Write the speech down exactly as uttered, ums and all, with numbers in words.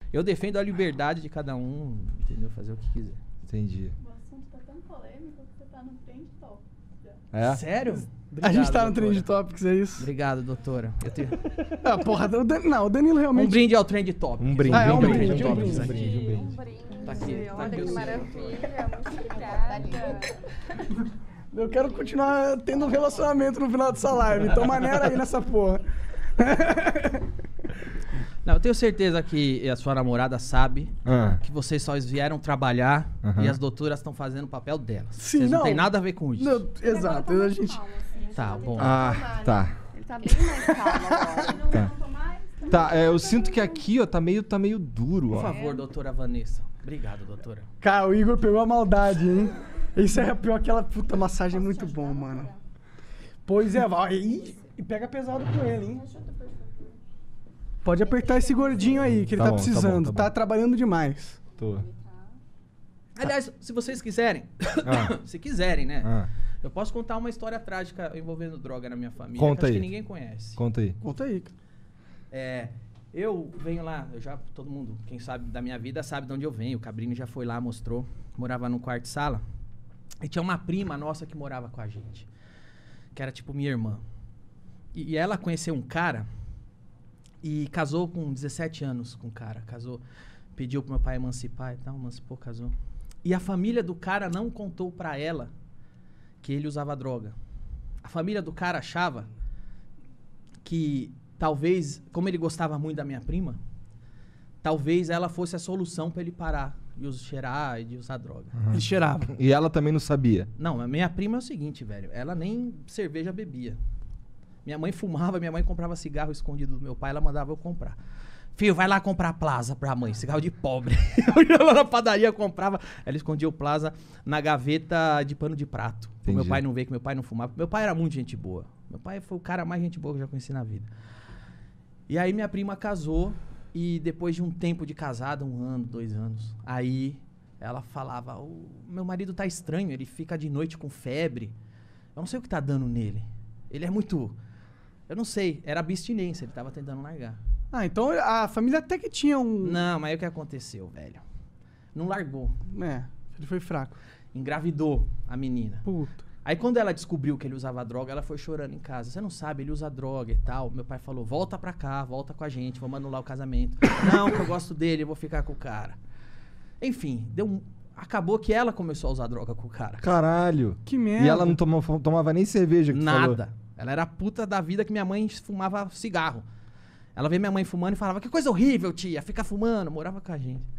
Eu defendo a liberdade de cada um, entendeu? Fazer o que quiser. Entendi. O assunto tá tão polêmico que você tá no trend top. É? Sério? A gente tá no Obrigado, Trend doutora. Topics, é isso? Obrigado, doutora. Eu tenho... Ah, porra, o Dan... não, o Danilo Um realmente... brinde ao Trend Top. Um brinde, Ah, é um um brinde, brinde, um um brinde, brinde. um brinde, um brinde. Um brinde. Tá aqui, tá Olha aqui que o seu. maravilha. Muito obrigada. Eu quero continuar tendo um relacionamento no final dessa live, então maneira aí nessa porra. Não, eu tenho certeza que a sua namorada sabe Ah, que vocês só vieram trabalhar Aham. e as doutoras estão fazendo o papel delas. Sim, Vocês não, não. tem nada a ver com isso. Não, exato, a gente... Tá bom. ah tá. Ele tá bem mais calmo agora. Tá. Tá, é, eu sinto que aqui, ó, tá meio, tá meio duro, Por ó. favor, doutora Vanessa. Obrigado, doutora. Cara, o Igor pegou a maldade, hein? Isso é pior, aquela puta massagem é muito bom, mano. Pois é, vai. E, e pega pesado com ele, hein? Pode apertar esse gordinho aí, que ele Tá tá, bom, tá bom, precisando. tá Tá, bom. trabalhando demais. Tô. Aliás, se vocês quiserem, Ah. se quiserem, né? Ah, Eu posso contar uma história trágica envolvendo droga na minha família. Conta que acho aí. que ninguém conhece. conta aí. Conta aí. É, eu venho lá, eu já, todo mundo, quem sabe da minha vida, sabe de onde eu venho. O Cabrini já foi lá, mostrou. Morava num quarto de sala. E tinha uma prima nossa que morava com a gente. Que era tipo minha irmã. E, e ela conheceu um cara e casou com dezessete anos com o cara. Casou, pediu pro meu pai emancipar e tal, emancipou, casou. E a família do cara não contou pra ela que ele usava droga. A família do cara achava que talvez, como ele gostava muito da minha prima, talvez ela fosse a solução pra ele parar de us- cheirar e de usar droga. Ele cheirava. E ela também não sabia. Não, a minha prima é o seguinte, velho. Ela nem cerveja bebia. Minha mãe fumava, minha mãe comprava cigarro escondido do meu pai, ela mandava eu comprar. Filho, vai lá comprar Plaza pra mãe, cigarro de pobre. Eu ia lá na padaria, comprava. Ela escondia o Plaza na gaveta de pano de prato. Pro meu Entendi. pai não ver que meu pai não fumava. Meu pai era muito gente boa. Meu pai foi o cara mais gente boa que eu já conheci na vida. E aí minha prima casou e depois de um tempo de casada, um ano, dois anos, aí ela falava, o meu marido tá estranho, ele fica de noite com febre. Eu não sei o que tá dando nele. Ele é muito... Eu não sei, era abstinência, ele tava tentando largar. Ah, então a família até que tinha um... Não, mas aí o que aconteceu, velho? Não largou. É, ele foi fraco. Engravidou a menina. Puta. Aí quando ela descobriu que ele usava droga, ela foi chorando em casa. Você não sabe, ele usa droga e tal. Meu pai falou, volta pra cá, volta com a gente, vamos anular o casamento. Não, que eu gosto dele, eu vou ficar com o cara. Enfim, deu um... acabou que ela começou a usar droga com o cara. Caralho. Que merda. E ela não tomava, tomava nem cerveja que tu falou. Nada. Ela era a puta da vida que minha mãe fumava cigarro. Ela vê minha mãe fumando e falava, que coisa horrível, tia, fica fumando. Morava com a gente.